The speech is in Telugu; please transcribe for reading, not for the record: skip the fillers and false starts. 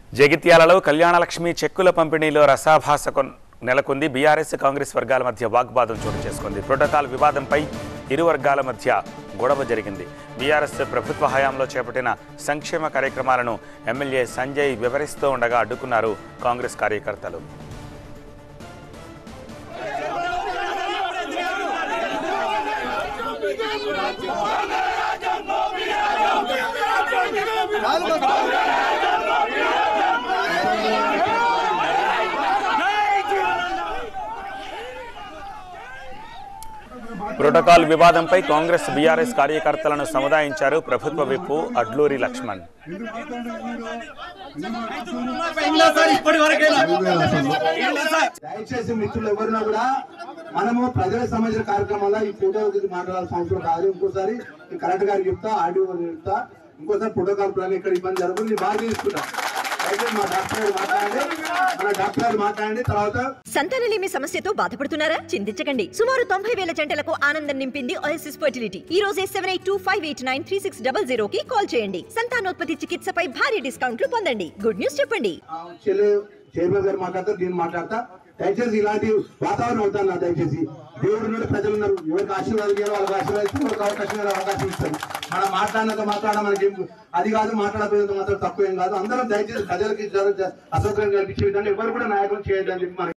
జగిత్యాలలో కళ్యాణలక్ష్మి చెక్కుల పంపిణీలో రసాభాస నెలకొంది. బీఆర్ఎస్ కాంగ్రెస్ వర్గాల మధ్య వాగ్వాదం చోటు చేసుకుంది. ప్రోటోకాల్ వివాదంపై ఇరు వర్గాల మధ్య గొడవ జరిగింది. బీఆర్ఎస్ ప్రభుత్వ హయాంలో చేపట్టిన సంక్షేమ కార్యక్రమాలను ఎమ్మెల్యే సంజయ్ వివరిస్తూ ఉండగా అడ్డుకున్నారు కాంగ్రెస్ కార్యకర్తలు. ప్రోటోకాల్ వివాదంపై కాంగ్రెస్ బీఆర్ఎస్ కార్యకర్తలను సముదాయించారు ప్రభుత్వ విప్ అడ్లూరి లక్ష్మణ్. దయచేసి మిత్రులు ఎవరినా కూడా మనము ప్రజల సంబంధించిన కార్యక్రమాల్లో ఈ ఫోటో గురించి మాట్లాడాల్సిన అవసరం కాదు. ఇంకోసారి కలెక్టర్ గారికి చెప్తా, ఆర్డీఓ గారికి చెప్తా, ఇంకోసారి ప్రోటోకాల్ ప్లాన్ ఇక్కడ ఇబ్బంది జరుగుతుంది. నేను బాగా తీసుకుంటా. సంతానలేమి సమస్యతో బాధపడుతున్నారా? చింతించకండి. సుమారు 90,000 జంటలకు ఆనందం నింపింది ఓఎస్ఎస్ ఫర్టిలిటీ. ఈ రోజే 7825893600 కి కాల్ చేయండి. సంతానోత్పత్తి చికిత్సపై భారీ డిస్కౌంట్లు పొందండి. గుడ్ న్యూస్ చెప్పండి. చైర్మన్ గారు మాట్లాడతా, నేను మాట్లాడతా. దయచేసి ఇలాంటి వాతావరణం అవుతాను. దయచేసి దేవుడు నుండి ప్రజలు ఉన్నారు. ఎవరికి ఆశీర్వాదం చేయాలి వాళ్ళకి ఆశీర్వాదిస్తూ ఒక అవకాశం ఇస్తారు. మనం మాట్లాడినంత మాట్లాడడం మనకి అది కాదు, మాట్లాడకపోయినంత మాత్రం తక్కువ ఏం కాదు. అందరం దయచేసి ప్రజలకి అసౌకర్యం కల్పించే విధంగా ఎవరు కూడా నాయకులు చేయొద్దని చెప్పి